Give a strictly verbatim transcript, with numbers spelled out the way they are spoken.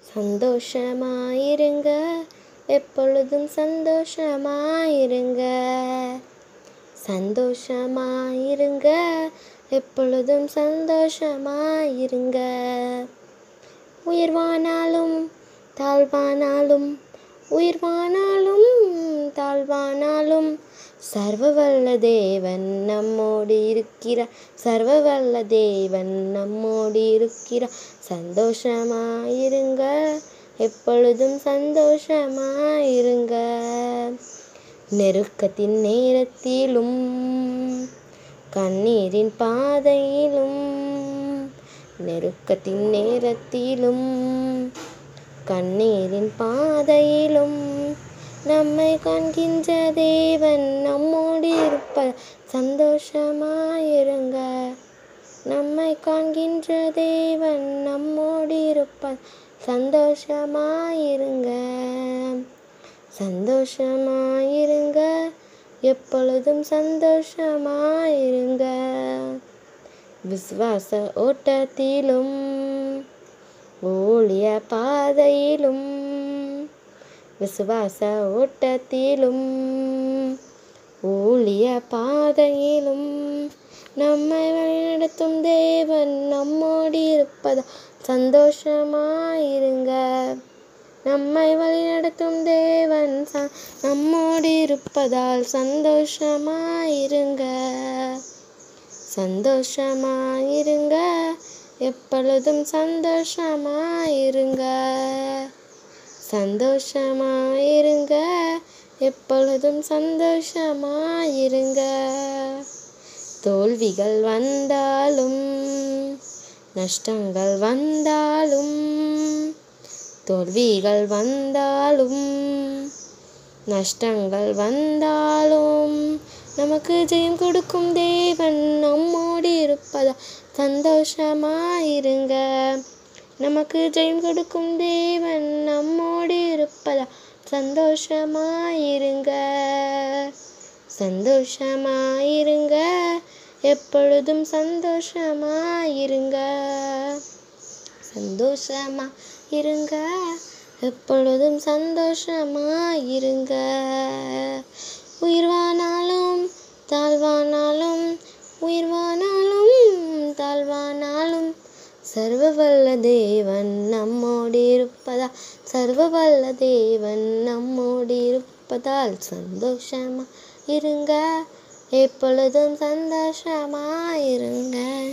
சந்தோஷமாயிருங்க, எப்பொழுதும் சந்தோஷமாயிருங்க. சந்தோஷமாயிருங்க, எப்பொழுதும் சந்தோஷமாயிருங்க. உயர்வானாலும் தாழ்வானாலும், உயர்வானாலும் தாழ்வானாலும், சர்வவல்ல தேவன் நம்மோடு இருக்கிறார். சர்வவல்ல தேவன் நம்மோடு இருக்கிறார். சந்தோஷமாயிருங்க, எப்பொழுதும் சந்தோஷமாயிருங்க. நெருக்கத்தின் நேரத்திலும் கண்ணீரின் பாதையிலும், நெருக்கத்தின் நேரத்திலும் கண்ணீரின் பாதையிலும், நம்மை காண்கின்ற தேவன் நம்மோடு இருப்பார். சந்தோஷமாயிருங்க, நம்மை காண்கின்ற தேவன் நம்மோடு இருப்பார். சந்தோஷமாயிருங்க, சந்தோஷமாயிருங்க, எப்பொழுதும் சந்தோஷமாயிருங்க. விசுவாச ஓட்டத்திலும் ஊழிய பாதையிலும், விசுவாச ஓட்டத்திலும் ஊழிய பாதையிலும், நம்மை வழிநடத்தும் தேவன் நம்மோடு இருப்பதா. சந்தோஷமாயிருங்க, நம்மை வழிநடத்தும் தேவன் நம்மோடு இருப்பதால் சந்தோஷமாயிருங்க. சந்தோஷமாயிருங்க, எப்பொழுதும் சந்தோஷமாயிருங்க. சந்தோஷமாயிருங்க, எப்பொழுதும் சந்தோஷமாயிருங்க. தோல்விகள் வந்தாலும் நஷ்டங்கள் வந்தாலும், தோல்விகள் வந்தாலும் நஷ்டங்கள் வந்தாலும், நமக்கு ஜெயம் கொடுக்கும் தேவன் நம்மோடு இருப்பதா. சந்தோஷமாயிருங்க, நமக்கு ஜெயம் கொடுக்கும் தேவன் நம்மோடு இருப்பதா. சந்தோஷமாயிருங்க, சந்தோஷமாயிருங்க, எப்பொழுதும் சந்தோஷமாயிருங்க. சந்தோஷமாயிருங்க, எப்பொழுதும் சந்தோஷமாயிருங்க. உயர்வானாலும் தாழ்வானாலும், உயர்வானாலும் தாழ்வானாலும், சர்வவல்ல தேவன் நம்மோடு இருப்பதா. சர்வவல்ல தேவன் நம்மோடு இருப்பதால் சந்தோஷமா இருங்க, எப்பொழுதும் சந்தோஷமாயிருங்க.